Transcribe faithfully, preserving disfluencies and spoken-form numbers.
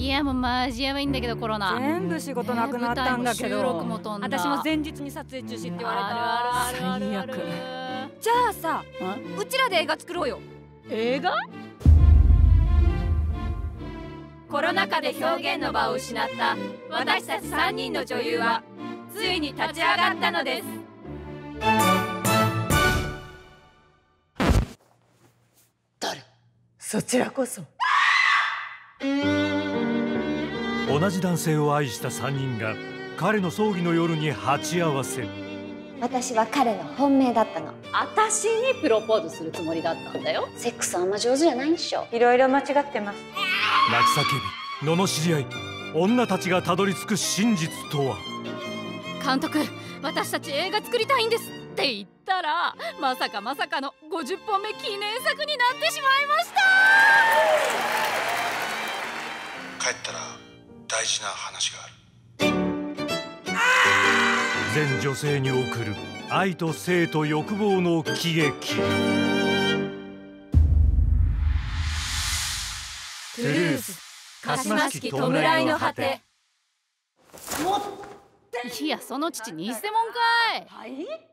いやもうマジやばいんだけどコロナ。 全部仕事なくなったんだけど、 ね、収録も飛んだ。 私も前日に撮影中止って言われた。 あるあるある最悪。じゃあさ、うちらで映画作ろうよ。 映画？ コロナ禍で表現の場を失った私たちさんにんの女優はついに立ち上がったのです。 誰？そちらこそ。 同じ男性を愛したさんにんが彼の葬儀の夜に鉢合わせ。 私は彼の本命だったの。 私にプロポーズするつもりだったんだよ。 セックスあんま上手じゃないんっしょ。 いろいろ間違ってます。 泣き叫び罵り合い、女たちがたどり着く真実とは。 監督、私たち映画作りたいんですって言ったら、まさかまさかのごじゅっぽんめ記念作になってしまいました。 帰ったら大事な話がある。 全女性に送る愛と性と欲望の喜劇。 トゥルース、鹿島式弔いの果て。 いや、その父偽物かい。 はい。